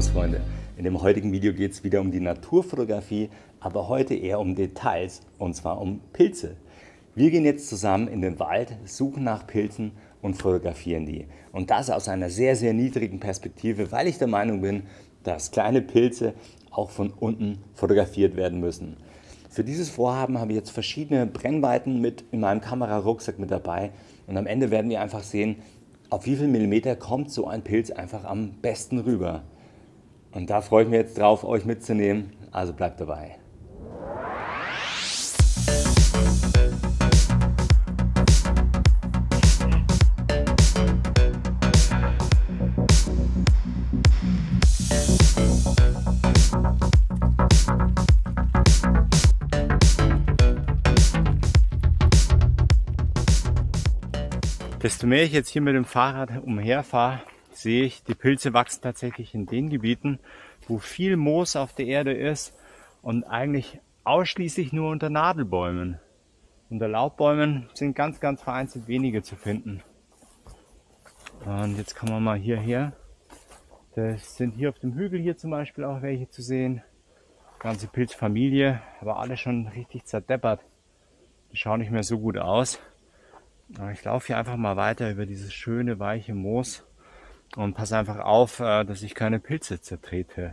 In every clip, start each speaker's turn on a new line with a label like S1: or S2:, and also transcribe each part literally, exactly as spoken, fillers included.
S1: Servus Freunde, in dem heutigen Video geht es wieder um die Naturfotografie, aber heute eher um Details und zwar um Pilze. Wir gehen jetzt zusammen in den Wald, suchen nach Pilzen und fotografieren die. Und das aus einer sehr, sehr niedrigen Perspektive, weil ich der Meinung bin, dass kleine Pilze auch von unten fotografiert werden müssen. Für dieses Vorhaben habe ich jetzt verschiedene Brennweiten mit in meinem Kamerarucksack mit dabei und am Ende werden wir einfach sehen, auf wie viel Millimeter kommt so ein Pilz einfach am besten rüber. Und da freue ich mich jetzt drauf, euch mitzunehmen, also bleibt dabei. Desto mehr ich jetzt hier mit dem Fahrrad umherfahre, sehe ich, die Pilze wachsen tatsächlich in den Gebieten, wo viel Moos auf der Erde ist und eigentlich ausschließlich nur unter Nadelbäumen. Unter Laubbäumen sind ganz, ganz vereinzelt wenige zu finden. Und jetzt kommen wir mal hierher. Das sind hier auf dem Hügel hier zum Beispiel auch welche zu sehen. Ganze Pilzfamilie, aber alle schon richtig zerdeppert. Die schauen nicht mehr so gut aus. Ich laufe hier einfach mal weiter über dieses schöne, weiche Moos und passe einfach auf, dass ich keine Pilze zertrete.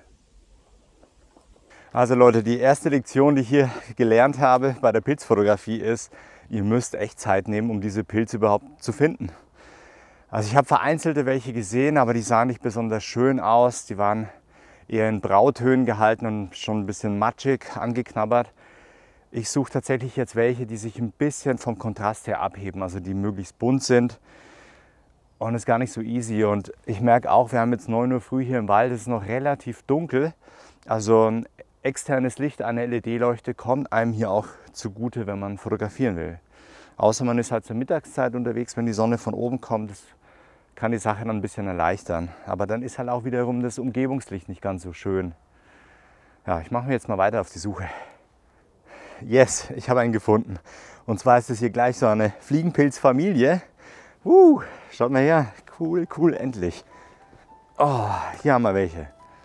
S1: Also Leute, die erste Lektion, die ich hier gelernt habe bei der Pilzfotografie ist, ihr müsst echt Zeit nehmen, um diese Pilze überhaupt zu finden. Also ich habe vereinzelte welche gesehen, aber die sahen nicht besonders schön aus. Die waren eher in Brautönen gehalten und schon ein bisschen matschig angeknabbert. Ich suche tatsächlich jetzt welche, die sich ein bisschen vom Kontrast her abheben, also die möglichst bunt sind. Und es ist gar nicht so easy. Und ich merke auch, wir haben jetzt neun Uhr früh hier im Wald, es ist noch relativ dunkel. Also ein externes Licht, eine L E D-Leuchte kommt einem hier auch zugute, wenn man fotografieren will. Außer man ist halt zur Mittagszeit unterwegs, wenn die Sonne von oben kommt. Das kann die Sache dann ein bisschen erleichtern. Aber dann ist halt auch wiederum das Umgebungslicht nicht ganz so schön. Ja, ich mache mir jetzt mal weiter auf die Suche. Yes, ich habe einen gefunden. Und zwar ist es hier gleich so eine Fliegenpilzfamilie. Uh, schaut mal her, cool, cool, endlich. Oh, hier haben wir welche.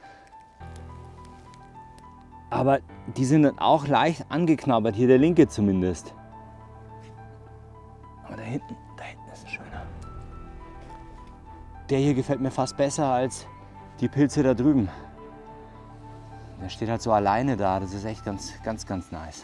S1: Aber die sind dann auch leicht angeknabbert, hier der linke zumindest. Aber da hinten, da hinten ist ein schöner. Der hier gefällt mir fast besser als die Pilze da drüben. Der steht halt so alleine da, das ist echt ganz, ganz, ganz nice.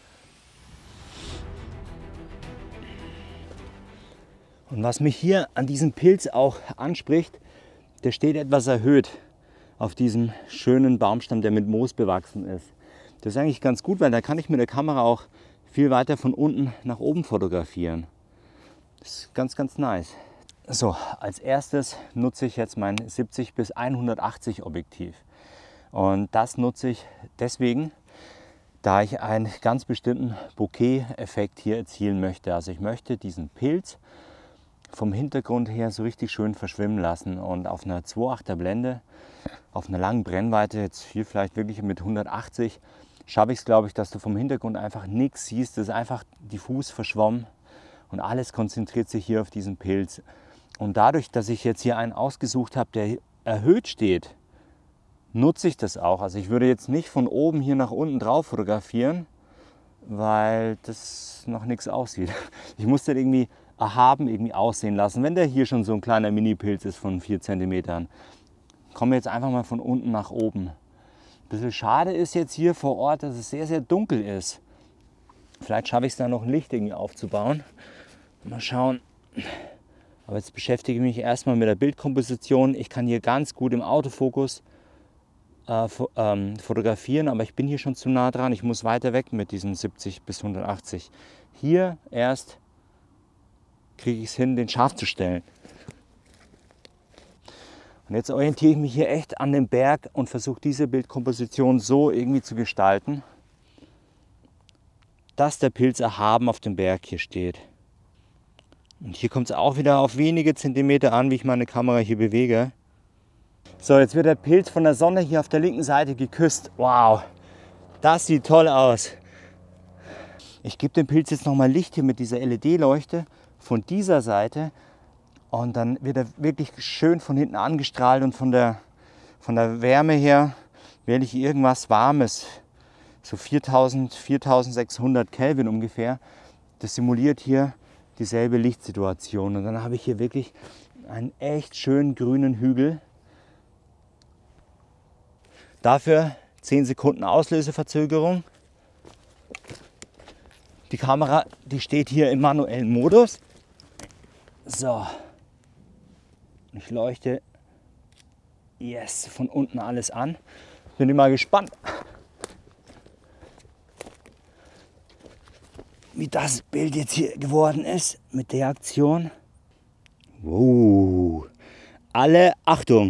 S1: Und was mich hier an diesem Pilz auch anspricht, der steht etwas erhöht auf diesem schönen Baumstamm, der mit Moos bewachsen ist. Das ist eigentlich ganz gut, weil da kann ich mit der Kamera auch viel weiter von unten nach oben fotografieren. Das ist ganz, ganz nice. So, als erstes nutze ich jetzt mein siebzig bis hundertachtzig Objektiv. Und das nutze ich deswegen, da ich einen ganz bestimmten Bokeh-Effekt hier erzielen möchte. Also ich möchte diesen Pilz vom Hintergrund her so richtig schön verschwimmen lassen und auf einer zwei Komma achter Blende, auf einer langen Brennweite, jetzt hier vielleicht wirklich mit hundertachtzig, schaffe ich es, glaube ich, dass du vom Hintergrund einfach nichts siehst. Das ist einfach diffus verschwommen und alles konzentriert sich hier auf diesen Pilz. Und dadurch, dass ich jetzt hier einen ausgesucht habe, der erhöht steht, nutze ich das auch. Also ich würde jetzt nicht von oben hier nach unten drauf fotografieren, weil das noch nichts aussieht. Ich muss den irgendwie erhaben irgendwie aussehen lassen. Wenn der hier schon so ein kleiner Mini-Pilz ist von vier Zentimetern, kommen wir jetzt einfach mal von unten nach oben. Ein bisschen schade ist jetzt hier vor Ort, dass es sehr, sehr dunkel ist. Vielleicht schaffe ich es da noch ein Licht irgendwie aufzubauen. Mal schauen. Aber jetzt beschäftige ich mich erstmal mit der Bildkomposition. Ich kann hier ganz gut im Autofokus äh, ähm, fotografieren, aber ich bin hier schon zu nah dran. Ich muss weiter weg mit diesem siebzig bis hundertachtzig. Hier erst kriege ich es hin, den scharf zu stellen. Und jetzt orientiere ich mich hier echt an dem Berg und versuche diese Bildkomposition so irgendwie zu gestalten, dass der Pilz erhaben auf dem Berg hier steht. Und hier kommt es auch wieder auf wenige Zentimeter an, wie ich meine Kamera hier bewege. So, jetzt wird der Pilz von der Sonne hier auf der linken Seite geküsst. Wow, das sieht toll aus. Ich gebe dem Pilz jetzt nochmal Licht hier mit dieser L E D-Leuchte von dieser Seite und dann wird er wirklich schön von hinten angestrahlt und von der, Von der Wärme her wähle ich irgendwas Warmes, so viertausend, viertausendsechshundert Kelvin ungefähr. Das simuliert hier dieselbe Lichtsituation. Und dann habe ich hier wirklich einen echt schönen grünen Hügel. Dafür zehn Sekunden Auslöseverzögerung. Die Kamera, die steht hier im manuellen Modus. So, ich leuchte yes, von unten alles an. Bin immer gespannt, wie das Bild jetzt hier geworden ist mit der Aktion. Wow. Alle Achtung!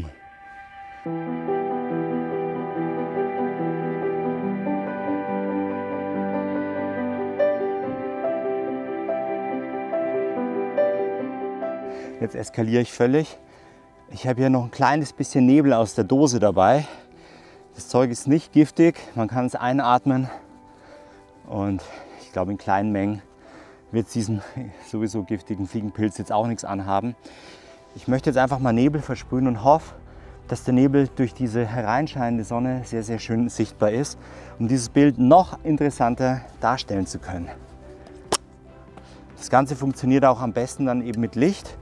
S1: Jetzt eskaliere ich völlig. Ich habe hier noch ein kleines bisschen Nebel aus der Dose dabei. Das Zeug ist nicht giftig, man kann es einatmen und ich glaube in kleinen Mengen wird es diesen sowieso giftigen Fliegenpilz jetzt auch nichts anhaben. Ich möchte jetzt einfach mal Nebel versprühen und hoffe, dass der Nebel durch diese hereinscheinende Sonne sehr, sehr schön sichtbar ist, um dieses Bild noch interessanter darstellen zu können. Das Ganze funktioniert auch am besten dann eben mit Licht.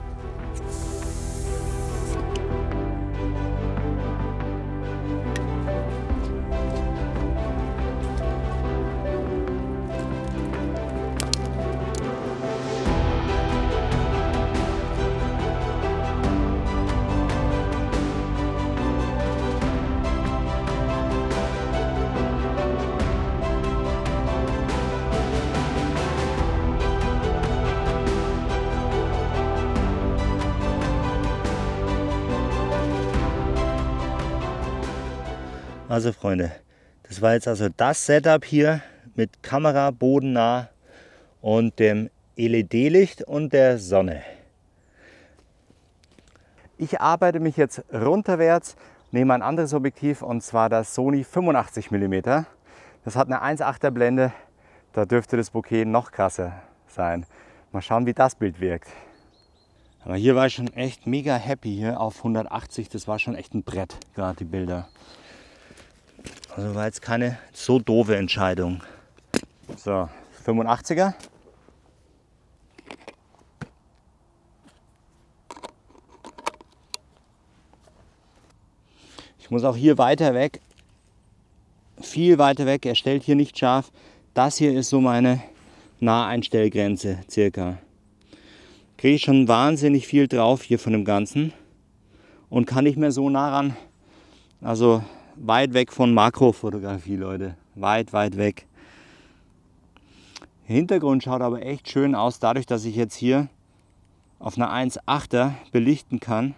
S1: Also Freunde, das war jetzt also das Setup hier mit Kamera bodennah und dem L E D-Licht und der Sonne. Ich arbeite mich jetzt runterwärts, nehme ein anderes Objektiv und zwar das Sony fünfundachtzig Millimeter. Das hat eine eins Komma achter Blende, da dürfte das Bokeh noch krasser sein. Mal schauen, wie das Bild wirkt. Aber hier war ich schon echt mega happy hier auf hundertachtzig, das war schon echt ein Brett, gerade die Bilder. Also war jetzt keine so doofe Entscheidung. So, fünfundachtziger. Ich muss auch hier weiter weg, viel weiter weg, er stellt hier nicht scharf. Das hier ist so meine Naheinstellgrenze circa. Kriege ich schon wahnsinnig viel drauf hier von dem Ganzen und kann nicht mehr so nah ran. Also weit weg von Makrofotografie, Leute. Weit, weit weg. Der Hintergrund schaut aber echt schön aus, dadurch, dass ich jetzt hier auf einer eins Komma achter belichten kann.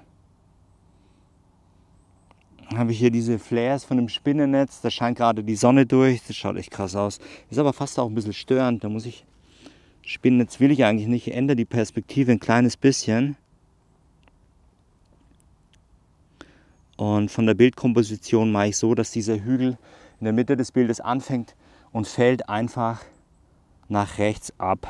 S1: Habe ich hier diese Flares von dem Spinnennetz. Da scheint gerade die Sonne durch. Das schaut echt krass aus. Ist aber fast auch ein bisschen störend. Da muss ich... Spinnennetz will ich eigentlich nicht. Ich ändere die Perspektive ein kleines bisschen. Und von der Bildkomposition mache ich so, dass dieser Hügel in der Mitte des Bildes anfängt und fällt einfach nach rechts ab.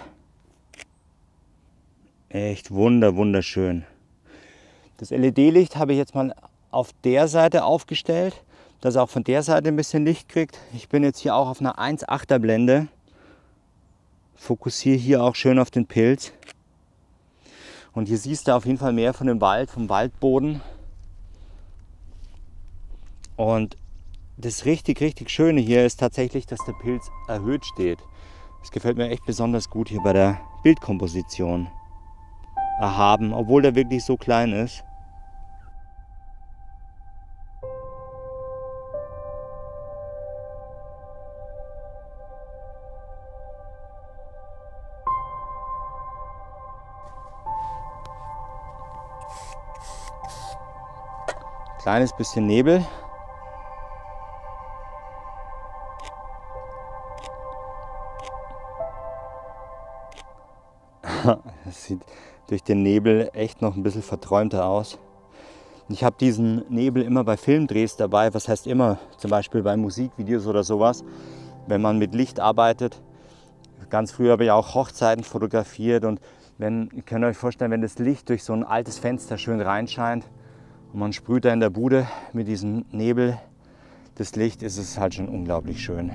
S1: Echt wunder, wunderschön. Das L E D-Licht habe ich jetzt mal auf der Seite aufgestellt, dass er auch von der Seite ein bisschen Licht kriegt. Ich bin jetzt hier auch auf einer eins Komma achter Blende. Fokussiere hier auch schön auf den Pilz. Und hier siehst du auf jeden Fall mehr von dem Wald, vom Waldboden. Und das richtig, richtig Schöne hier ist tatsächlich, dass der Pilz erhöht steht. Das gefällt mir echt besonders gut hier bei der Bildkomposition. Erhaben, obwohl der wirklich so klein ist. Kleines bisschen Nebel. Das sieht durch den Nebel echt noch ein bisschen verträumter aus. Ich habe diesen Nebel immer bei Filmdrehs dabei, was heißt immer, zum Beispiel bei Musikvideos oder sowas, wenn man mit Licht arbeitet. Ganz früh habe ich auch Hochzeiten fotografiert und wenn, ihr könnt euch vorstellen, wenn das Licht durch so ein altes Fenster schön reinscheint Und man sprüht da in der Bude mit diesem Nebel das Licht, ist es halt schon unglaublich schön.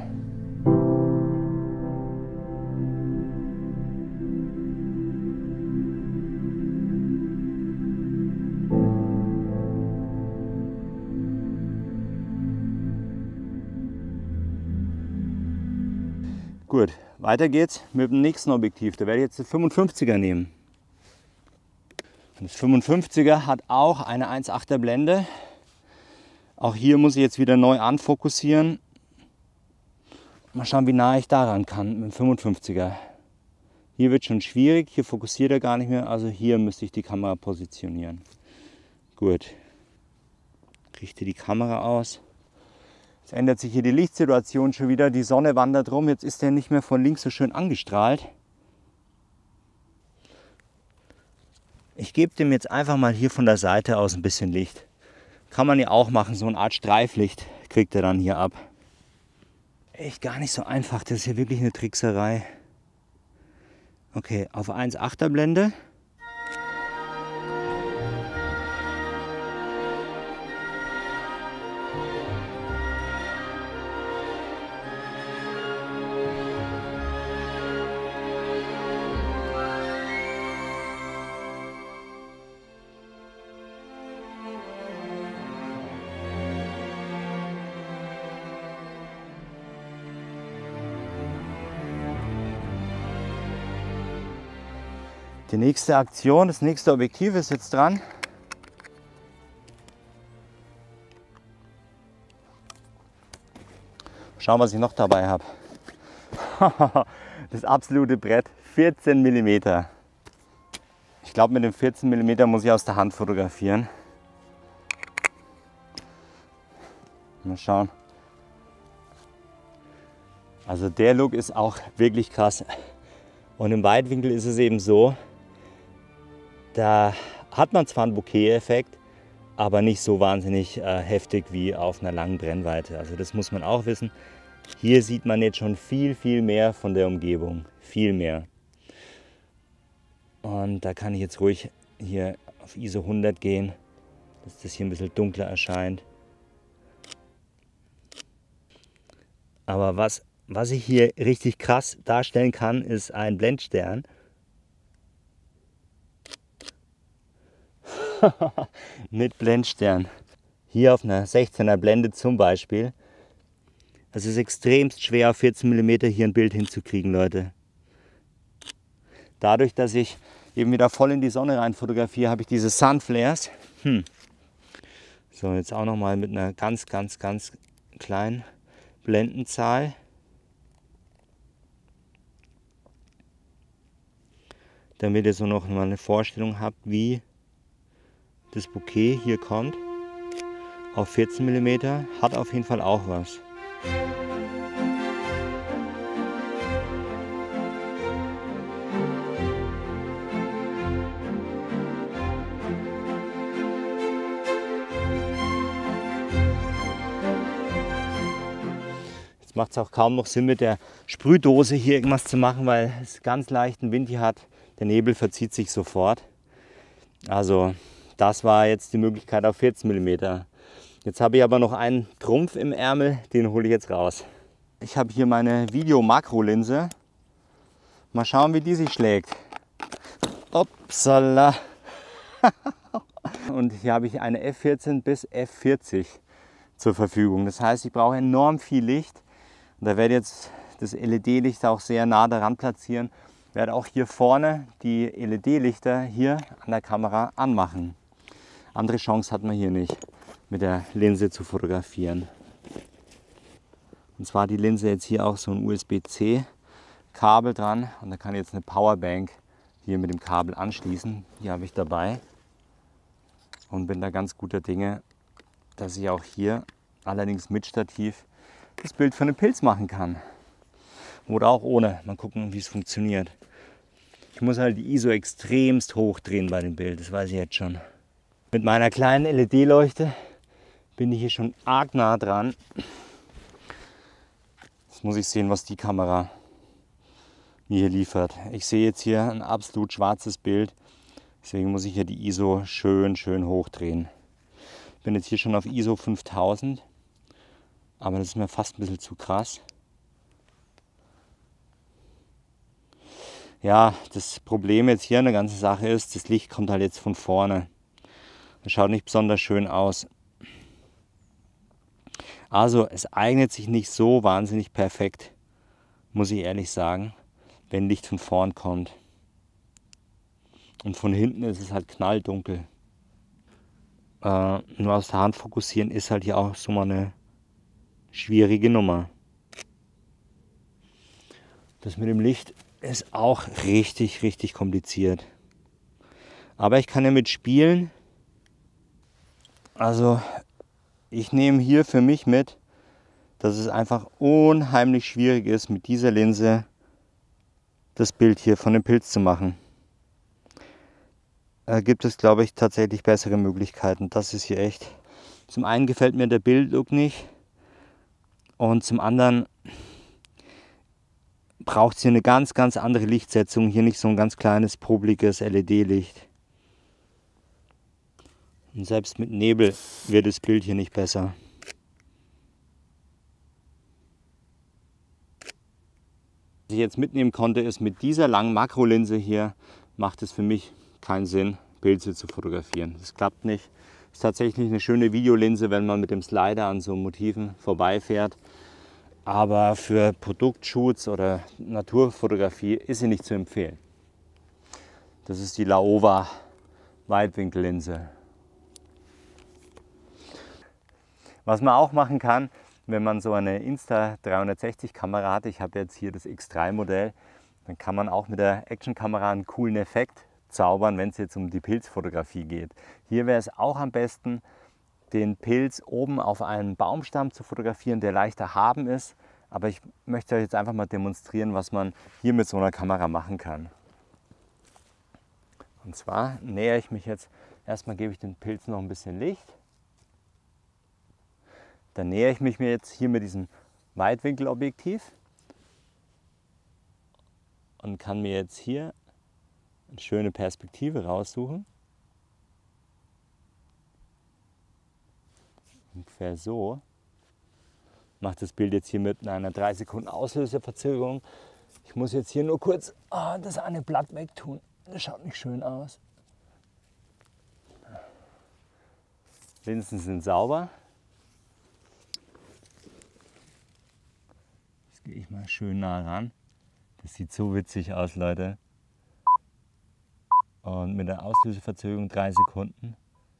S1: Gut, weiter geht's mit dem nächsten Objektiv. Da werde ich jetzt den fünfundfünfziger nehmen. Das fünfundfünfziger hat auch eine eins Komma achter Blende. Auch hier muss ich jetzt wieder neu anfokussieren. Mal schauen, wie nah ich daran kann mit dem fünfundfünfziger. Hier wird schon schwierig, hier fokussiert er gar nicht mehr, also hier müsste ich die Kamera positionieren. Gut, richte die Kamera aus. Jetzt ändert sich hier die Lichtsituation schon wieder, die Sonne wandert rum, jetzt ist er nicht mehr von links so schön angestrahlt. Ich gebe dem jetzt einfach mal hier von der Seite aus ein bisschen Licht. Kann man ja auch machen, so eine Art Streiflicht kriegt er dann hier ab. Echt gar nicht so einfach, das ist hier wirklich eine Trickserei. Okay, auf eins Komma achter Blende. Die nächste Aktion, das nächste Objektiv ist jetzt dran. Schauen, was ich noch dabei habe. Das absolute Brett, vierzehn Millimeter. Ich glaube, mit dem vierzehn Millimeter muss ich aus der Hand fotografieren. Mal schauen. Also der Look ist auch wirklich krass. Und im Weitwinkel ist es eben so, da hat man zwar einen Bokeh-Effekt, aber nicht so wahnsinnig äh, heftig wie auf einer langen Brennweite. Also das muss man auch wissen. Hier sieht man jetzt schon viel, viel mehr von der Umgebung. Viel mehr. Und da kann ich jetzt ruhig hier auf I S O hundert gehen, dass das hier ein bisschen dunkler erscheint. Aber was, was ich hier richtig krass darstellen kann, ist ein Blendstern. Mit Blendstern. Hier auf einer sechzehner Blende zum Beispiel. Es ist extremst schwer, auf vierzehn Millimeter hier ein Bild hinzukriegen, Leute. Dadurch, dass ich eben wieder voll in die Sonne rein fotografiere, habe ich diese Sunflares. Hm. So, jetzt auch noch mal mit einer ganz, ganz, ganz kleinen Blendenzahl. Damit ihr so noch mal eine Vorstellung habt, wie das Bokeh hier kommt. Auf vierzehn Millimeter hat auf jeden Fall auch was. Jetzt macht es auch kaum noch Sinn, mit der Sprühdose hier irgendwas zu machen, weil es ganz leichten Wind hier hat. Der Nebel verzieht sich sofort. Also das war jetzt die Möglichkeit auf vierzehn Millimeter. Jetzt habe ich aber noch einen Trumpf im Ärmel, den hole ich jetzt raus. Ich habe hier meine Video-Makro-Linse. Mal schauen, wie die sich schlägt. Upsala. Und hier habe ich eine F vierzehn bis F vierzig zur Verfügung. Das heißt, ich brauche enorm viel Licht. Und da werde ich jetzt das L E D-Licht auch sehr nah daran platzieren. Ich werde auch hier vorne die L E D-Lichter hier an der Kamera anmachen. Andere Chance hat man hier nicht, mit der Linse zu fotografieren. Und zwar hat die Linse jetzt hier auch so ein U S B C Kabel dran und da kann ich jetzt eine Powerbank hier mit dem Kabel anschließen. Die habe ich dabei und bin da ganz guter Dinge, dass ich auch hier, allerdings mit Stativ, das Bild von einem Pilz machen kann. Oder auch ohne. Mal gucken, wie es funktioniert. Ich muss halt die I S O extremst hoch drehen bei dem Bild, das weiß ich jetzt schon. Mit meiner kleinen L E D-Leuchte bin ich hier schon arg nah dran. Jetzt muss ich sehen, was die Kamera mir hier liefert. Ich sehe jetzt hier ein absolut schwarzes Bild, deswegen muss ich hier die I S O schön, schön hochdrehen. bin jetzt hier schon auf I S O fünftausend, aber das ist mir fast ein bisschen zu krass. Ja, das Problem jetzt hier an der ganzen Sache ist, das Licht kommt halt jetzt von vorne. Das schaut nicht besonders schön aus. Also es eignet sich nicht so wahnsinnig perfekt, muss ich ehrlich sagen, wenn Licht von vorn kommt. Und von hinten ist es halt knalldunkel. Äh, nur aus der Hand fokussieren ist halt hier auch so mal eine schwierige Nummer. Das mit dem Licht ist auch richtig, richtig kompliziert. Aber ich kann damit spielen. Also ich nehme hier für mich mit, dass es einfach unheimlich schwierig ist, mit dieser Linse das Bild hier von dem Pilz zu machen. Da gibt es, glaube ich, tatsächlich bessere Möglichkeiten. Das ist hier echt. Zum einen gefällt mir der Bildlook nicht und zum anderen braucht es hier eine ganz, ganz andere Lichtsetzung. Hier nicht so ein ganz kleines, popliges L E D-Licht. Und selbst mit Nebel wird das Bild hier nicht besser. Was ich jetzt mitnehmen konnte, ist, mit dieser langen Makrolinse hier macht es für mich keinen Sinn, Pilze zu fotografieren. Das klappt nicht. Ist tatsächlich eine schöne Videolinse, wenn man mit dem Slider an so Motiven vorbeifährt. Aber für Produktshoots oder Naturfotografie ist sie nicht zu empfehlen. Das ist die Laowa Weitwinkellinse. Was man auch machen kann, wenn man so eine Insta dreihundertsechzig Kamera hat, ich habe jetzt hier das X drei Modell, dann kann man auch mit der Actionkamera einen coolen Effekt zaubern, wenn es jetzt um die Pilzfotografie geht. Hier wäre es auch am besten, den Pilz oben auf einem Baumstamm zu fotografieren, der leicht erhaben ist. Aber ich möchte euch jetzt einfach mal demonstrieren, was man hier mit so einer Kamera machen kann. Und zwar nähere ich mich jetzt, erstmal gebe ich den Pilz noch ein bisschen Licht. Dann nähere ich mich mir jetzt hier mit diesem Weitwinkelobjektiv und kann mir jetzt hier eine schöne Perspektive raussuchen. Ungefähr so. Macht das Bild jetzt hier mit einer drei Sekunden Auslöseverzögerung. Ich muss jetzt hier nur kurz oh, das eine Blatt wegtun. Das schaut nicht schön aus. Linsen sind sauber. Jetzt gehe ich mal schön nah ran. Das sieht so witzig aus, Leute. Und mit der Auslöseverzögerung drei Sekunden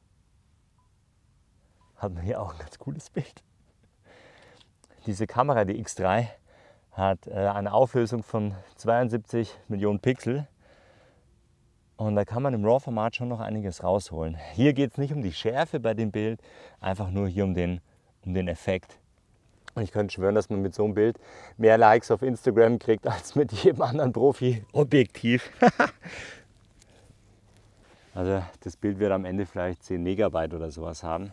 S1: hat man hier auch ein ganz cooles Bild. Diese Kamera, die X drei, hat äh, eine Auflösung von zweiundsiebzig Millionen Pixel. Und da kann man im RAW-Format schon noch einiges rausholen. Hier geht es nicht um die Schärfe bei dem Bild, einfach nur hier um den, um den Effekt. Und ich könnte schwören, dass man mit so einem Bild mehr Likes auf Instagram kriegt, als mit jedem anderen Profi-Objektiv. Also das Bild wird am Ende vielleicht zehn Megabyte oder sowas haben.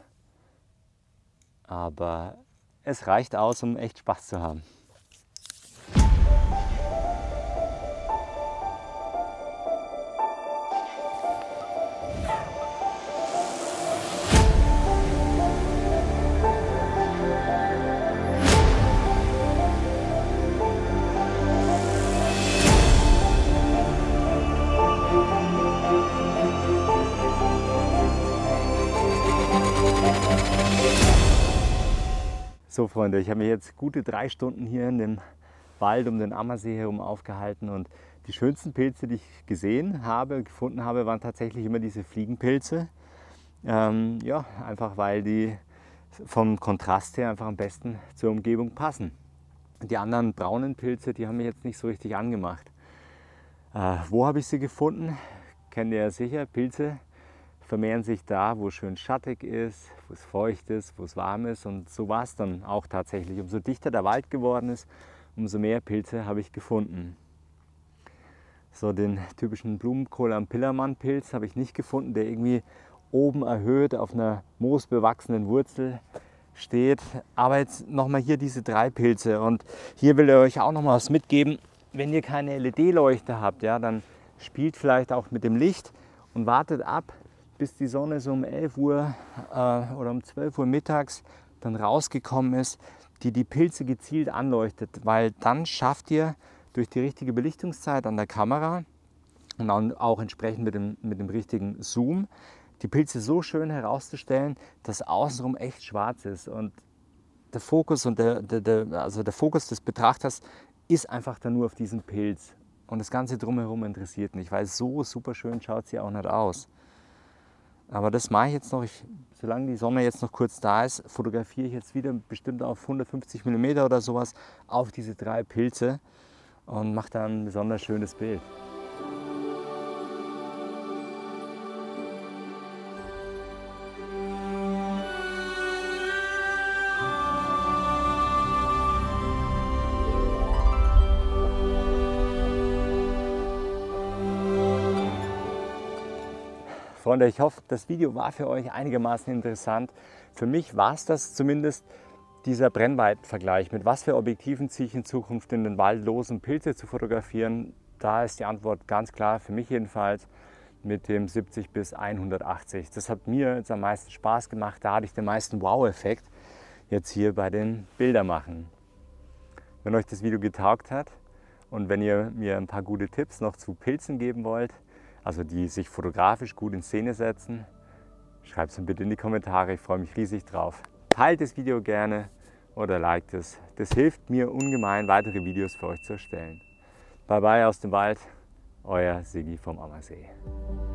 S1: Aber es reicht aus, um echt Spaß zu haben. So Freunde, ich habe mich jetzt gute drei Stunden hier in dem Wald um den Ammersee herum aufgehalten und die schönsten Pilze, die ich gesehen habe, gefunden habe, waren tatsächlich immer diese Fliegenpilze. Ähm, ja, einfach weil die vom Kontrast her einfach am besten zur Umgebung passen. Die anderen braunen Pilze, die haben mich jetzt nicht so richtig angemacht. Äh, wo habe ich sie gefunden? Kennt ihr ja sicher, Pilze vermehren sich da, wo es schön schattig ist, wo es feucht ist, wo es warm ist, und so war es dann auch tatsächlich. Umso dichter der Wald geworden ist, umso mehr Pilze habe ich gefunden. So den typischen Blumenkohl am Pillermann-Pilz habe ich nicht gefunden, der irgendwie oben erhöht auf einer moosbewachsenen Wurzel steht. Aber jetzt nochmal hier diese drei Pilze, und hier will ich euch auch noch mal was mitgeben. Wenn ihr keine L E D-Leuchte habt, ja, dann spielt vielleicht auch mit dem Licht und wartet ab, bis die Sonne so um elf Uhr äh, oder um zwölf Uhr mittags dann rausgekommen ist, die die Pilze gezielt anleuchtet, weil dann schafft ihr durch die richtige Belichtungszeit an der Kamera und dann auch entsprechend mit dem, mit dem richtigen Zoom die Pilze so schön herauszustellen, dass außenrum echt schwarz ist. Und der Fokus, und der, der, der, also der Fokus des Betrachters ist einfach dann nur auf diesen Pilz. Und das Ganze drumherum interessiert nicht, weil so super schön schaut sie auch nicht aus. Aber das mache ich jetzt noch, ich, solange die Sonne jetzt noch kurz da ist, fotografiere ich jetzt wieder bestimmt auf hundertfünfzig Millimeter oder sowas auf diese drei Pilze und mache dann ein besonders schönes Bild. Freunde, ich hoffe, das Video war für euch einigermaßen interessant. Für mich war es das zumindest, dieser Brennweitenvergleich. Mit was für Objektiven ziehe ich in Zukunft in den Wald los, um Pilze zu fotografieren? Da ist die Antwort ganz klar, für mich jedenfalls, mit dem siebzig bis hundertachtzig. Das hat mir jetzt am meisten Spaß gemacht, da hatte ich den meisten Wow-Effekt jetzt hier bei den Bildermachen. Wenn euch das Video getaugt hat und wenn ihr mir ein paar gute Tipps noch zu Pilzen geben wollt, also die sich fotografisch gut in Szene setzen, schreibt es mir bitte in die Kommentare, ich freue mich riesig drauf. Teilt das Video gerne oder liked es, das hilft mir ungemein, weitere Videos für euch zu erstellen. Bye bye aus dem Wald, euer Sigi vom Ammersee.